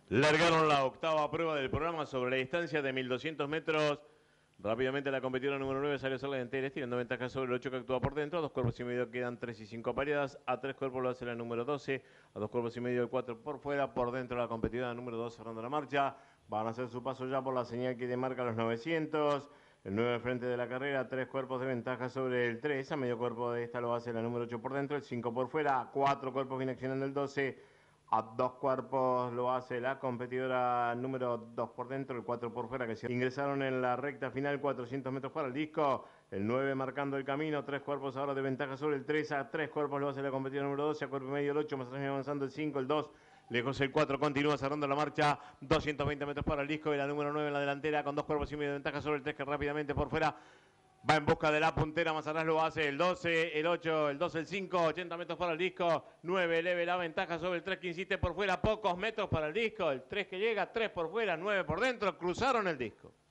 Largaron la octava prueba del programa sobre la distancia de 1200 metros. Rápidamente la competidora número 9 salió a hacer la delantera, tirando ventaja sobre el 8 que actúa por dentro. A 2 cuerpos y medio quedan 3 y 5 pareadas. A 3 cuerpos lo hace la número 12. A 2 cuerpos y medio el 4 por fuera. Por dentro la competidora número 2 cerrando la marcha. Van a hacer su paso ya por la señal que demarca los 900. El 9 al frente de la carrera, 3 cuerpos de ventaja sobre el 3. A medio cuerpo de esta lo hace la número 8 por dentro. El 5 por fuera. A 4 cuerpos viene accionando el 12. A 2 cuerpos lo hace la competidora número 2 por dentro, el 4 por fuera, que se ingresaron en la recta final, 400 metros para el disco. El 9 marcando el camino, 3 cuerpos ahora de ventaja sobre el 3. A 3 cuerpos lo hace la competidora número 12, a cuerpo y medio el 8, más avanzando el 5, el 2. Lejos el 4, continúa cerrando la marcha, 220 metros para el disco y la número 9 en la delantera con 2 cuerpos y medio de ventaja sobre el 3, que rápidamente por fuera va en busca de la puntera. Más atrás lo hace el 12, el 8, el 12, el 5, 80 metros para el disco. 9 eleve la ventaja sobre el 3 que insiste por fuera, pocos metros para el disco. El 3 que llega, 3 por fuera, 9 por dentro, cruzaron el disco.